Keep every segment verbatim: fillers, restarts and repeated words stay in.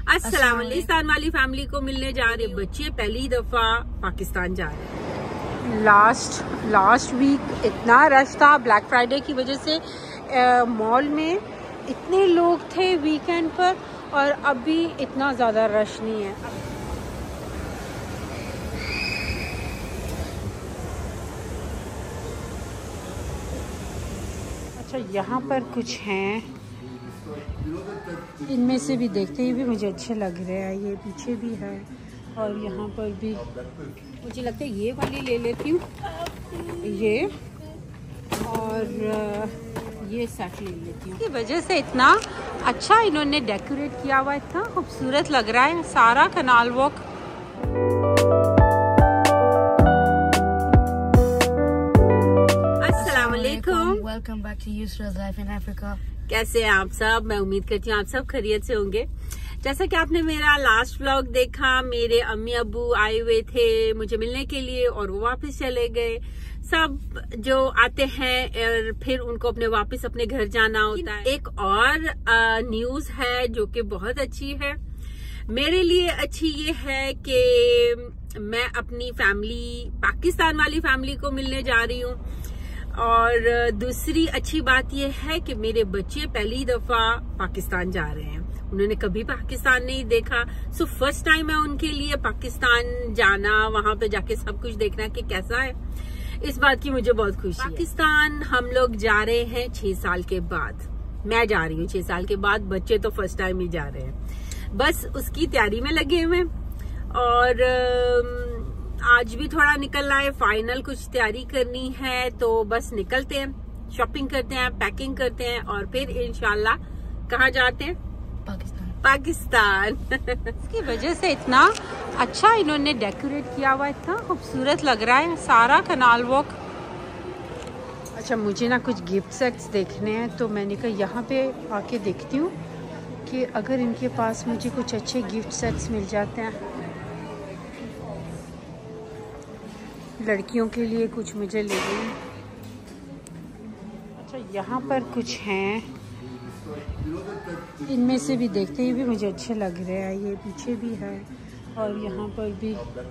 अस्सलाम वालेकुम वाली फैमिली को मिलने जा रहे बच्चे पहली दफा पाकिस्तान जा रहे हैं। लास्ट लास्ट वीक इतना रश था ब्लैक फ्राइडे की वजह से, मॉल में इतने लोग थे वीकेंड पर, और अभी इतना ज़्यादा रश नहीं है। अच्छा, यहाँ पर कुछ हैं, इनमें से भी देखते ही भी मुझे अच्छे लग रहे हैं। ये पीछे भी है और यहाँ पर भी मुझे लगता है ये वाली ले लेती हूँ, ये और ये सेट ले लेती हूँ। इसकी वजह से इतना अच्छा इन्होंने डेकोरेट किया हुआ है, इतना खूबसूरत लग रहा है सारा कनाल वॉक। अस्सलाम वालेकुम, welcome back to Yusra's life in Africa. कैसे हैं आप सब? मैं उम्मीद करती हूँ आप सब खैरियत से होंगे। जैसा कि आपने मेरा लास्ट व्लॉग देखा, मेरे अम्मी अब्बू आए हुए थे मुझे मिलने के लिए और वो वापस चले गए। सब जो आते हैं और फिर उनको अपने वापस अपने घर जाना होता है। एक और न्यूज है जो कि बहुत अच्छी है मेरे लिए। अच्छी ये है कि मैं अपनी फैमिली, पाकिस्तान वाली फैमिली को मिलने जा रही हूँ। और दूसरी अच्छी बात यह है कि मेरे बच्चे पहली दफा पाकिस्तान जा रहे हैं। उन्होंने कभी पाकिस्तान नहीं देखा, सो फर्स्ट टाइम है उनके लिए पाकिस्तान जाना, वहां पे जाके सब कुछ देखना कि कैसा है। इस बात की मुझे बहुत खुशी है। पाकिस्तान हम लोग जा रहे हैं छह साल के बाद। मैं जा रही हूँ छह साल के बाद, बच्चे तो फर्स्ट टाइम ही जा रहे हैं। बस उसकी तैयारी में लगे हुए और आज भी थोड़ा निकलना है, फाइनल कुछ तैयारी करनी है, तो बस निकलते हैं, शॉपिंग करते हैं, पैकिंग करते हैं और फिर इंशाल्लाह कहाँ जाते हैं? पाकिस्तान। पाकिस्तान। इसकी वजह से इतना अच्छा इन्होंने डेकोरेट किया हुआ है, इतना खूबसूरत लग रहा है सारा कनाल वॉक। अच्छा, मुझे ना कुछ गिफ्ट सेट्स देखने हैं, तो मैंने कहा यहाँ पे आके देखती हूँ कि अगर इनके पास मुझे कुछ अच्छे गिफ्ट सेट्स मिल जाते हैं। लड़कियों के लिए कुछ मुझे ले गई। अच्छा, यहाँ पर कुछ हैं, इनमें से भी देखते ही भी मुझे अच्छे लग रहे हैं। ये पीछे भी है और यहाँ पर भी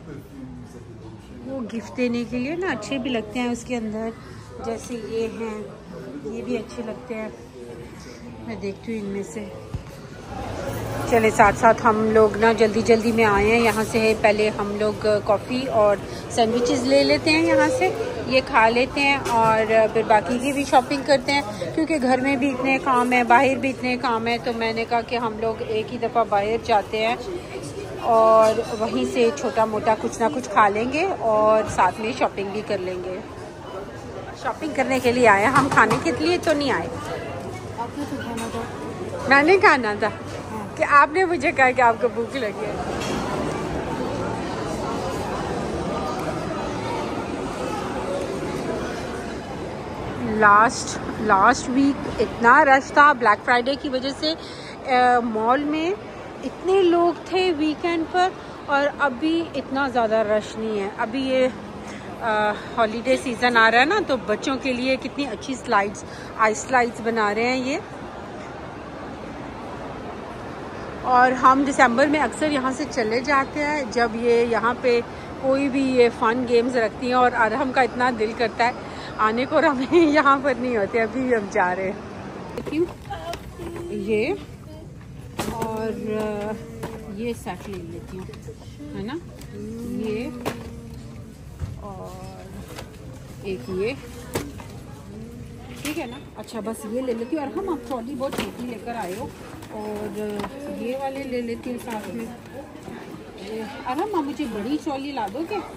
वो गिफ्ट देने के लिए ना अच्छे भी लगते हैं उसके अंदर, जैसे ये हैं, ये भी अच्छे लगते हैं। मैं देखती हूँ इनमें से। चले साथ साथ हम लोग ना जल्दी जल्दी में आए हैं। यहाँ से पहले हम लोग कॉफ़ी और सैंडविचेस ले लेते हैं, यहाँ से ये खा लेते हैं और फिर बाकी की भी शॉपिंग करते हैं, क्योंकि घर में भी इतने काम है, बाहर भी इतने काम है। तो मैंने कहा कि हम लोग एक ही दफ़ा बाहर जाते हैं और वहीं से छोटा मोटा कुछ ना कुछ खा लेंगे और साथ में शॉपिंग भी कर लेंगे। शॉपिंग करने के लिए आए, हम खाने के लिए तो नहीं आए। आपने तो खाना था। मैंने खाना था कि आपने मुझे कहा कि आपको भूख लगी है। लास्ट लास्ट वीक इतना रश था ब्लैक फ्राइडे की वजह से, मॉल में इतने लोग थे वीकेंड पर, और अभी इतना ज़्यादा रश नहीं है। अभी ये हॉलीडे सीज़न आ रहा है ना, तो बच्चों के लिए कितनी अच्छी स्लाइड्स, आइस स्लाइड्स बना रहे हैं ये। और हम दिसंबर में अक्सर यहाँ से चले जाते हैं जब ये यहाँ पे कोई भी ये फ़न गेम्स रखती हैं, और अरहम का इतना दिल करता है आने को, और हमें यहाँ पर नहीं होते। अभी भी हम जा रहे हैं। ये और ये सेट ले लेती हूँ, है ना, ये और एक ये, ठीक है ना। अच्छा, बस ये ले लेती हूँ। और हम आप ट्रॉली बहुत छोटी लेकर आए हो, और ये वाले ले लेती हूँ साथ में। अरे माँ, मुझे बड़ी ट्रॉली ला दो क्या?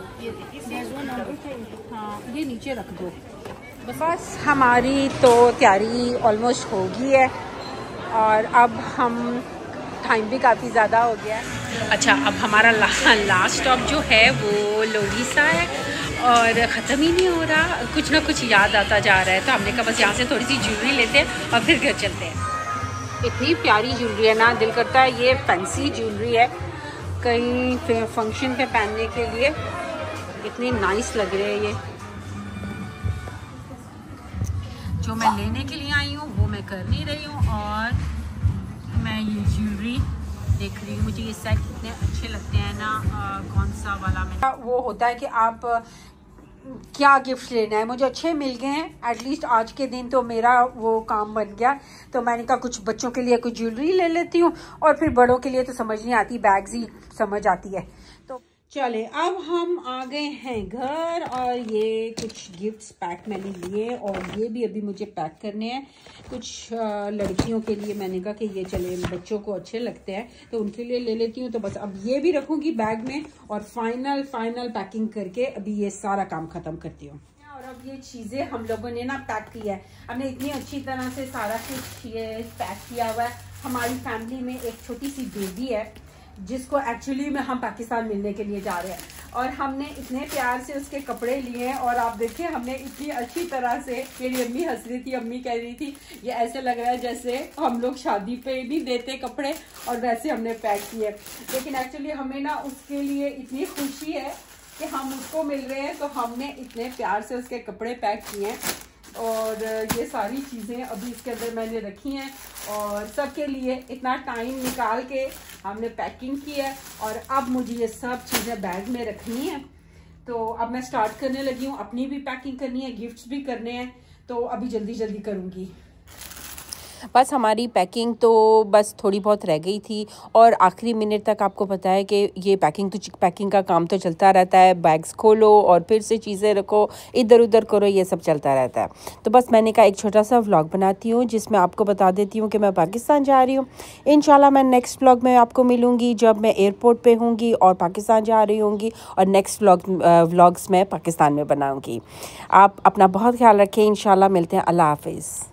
हाँ, ये नीचे रख दो बस। बस हमारी तो तैयारी ऑलमोस्ट हो गई है, और अब हम टाइम भी काफ़ी ज़्यादा हो गया है। अच्छा, अब हमारा ला, लास्ट स्टॉप जो है वो लोरीसा है, और ख़त्म ही नहीं हो रहा, कुछ ना कुछ याद आता जा रहा है। तो हमने कहा बस यहाँ से थोड़ी सी ज्वेलरी लेते हैं और फिर घर चलते हैं। इतनी प्यारी ज्वेलरी है ना, दिल करता है ये फैंसी ज्वेलरी है, कहीं फंक्शन पे पहनने के लिए इतनी नाइस लग रही है। ये जो मैं लेने के लिए आई हूँ वो मैं कर नहीं रही हूँ, और मैं ये ज्वेलरी देख रही हूँ। मुझे ये सेट इतने अच्छे लगते हैं ना। आ, कौन सा वाला मैं, वो होता है कि आप क्या गिफ्ट लेना है। मुझे अच्छे मिल गए हैं, एटलीस्ट आज के दिन तो मेरा वो काम बन गया। तो मैंने कहा कुछ बच्चों के लिए कुछ ज्वेलरी ले लेती हूँ, और फिर बड़ों के लिए तो समझ नहीं आती, बैग्स ही समझ आती है। तो चले, अब हम आ गए हैं घर, और ये कुछ गिफ्ट्स पैक मैंने लिए, और ये भी अभी मुझे पैक करने हैं। कुछ लड़कियों के लिए मैंने कहा कि ये चले, बच्चों को अच्छे लगते हैं तो उनके लिए ले लेती हूँ। तो बस अब ये भी रखूँगी बैग में, और फाइनल फाइनल पैकिंग करके अभी ये सारा काम ख़त्म करती हूँ। और अब ये चीज़ें हम लोगों ने ना पैक किया है, हमने इतनी अच्छी तरह से सारा कुछ ये पैक किया हुआ है। हमारी फैमिली में एक छोटी सी बेबी है जिसको एक्चुअली में हम पाकिस्तान मिलने के लिए जा रहे हैं, और हमने इतने प्यार से उसके कपड़े लिए हैं। और आप देखिए हमने इतनी अच्छी तरह से, मेरी अम्मी हंस रही थी, अम्मी कह रही थी ये ऐसे लग रहा है जैसे हम लोग शादी पे नहीं देते कपड़े, और वैसे हमने पैक किए। लेकिन एक्चुअली हमें ना उसके लिए इतनी खुशी है कि हम उसको मिल रहे हैं, तो हमने इतने प्यार से उसके कपड़े पैक किए हैं। और ये सारी चीज़ें अभी इसके अंदर मैंने रखी हैं, और सबके लिए इतना टाइम निकाल के हमने पैकिंग की है। और अब मुझे ये सब चीज़ें बैग में रखनी है। तो अब मैं स्टार्ट करने लगी हूँ, अपनी भी पैकिंग करनी है, गिफ्ट्स भी करने हैं, तो अभी जल्दी जल्दी करूँगी। बस हमारी पैकिंग तो बस थोड़ी बहुत रह गई थी, और आखिरी मिनट तक आपको पता है कि ये पैकिंग तो पैकिंग का काम तो चलता रहता है। बैग्स खोलो और फिर से चीज़ें रखो, इधर उधर करो, ये सब चलता रहता है। तो बस मैंने कहा एक छोटा सा व्लॉग बनाती हूँ जिसमें आपको बता देती हूँ कि मैं पाकिस्तान जा रही हूँ। इंशाल्लाह मैं नेक्स्ट व्लॉग में आपको मिलूँगी जब मैं एयरपोर्ट पर होंगी और पाकिस्तान जा रही होंगी, और नेक्स्ट व्लॉग व्लॉग्स मैं पाकिस्तान में बनाऊँगी। आप अपना बहुत ख्याल रखें, इंशाल्लाह मिलते हैं। अल्लाह हाफिज़।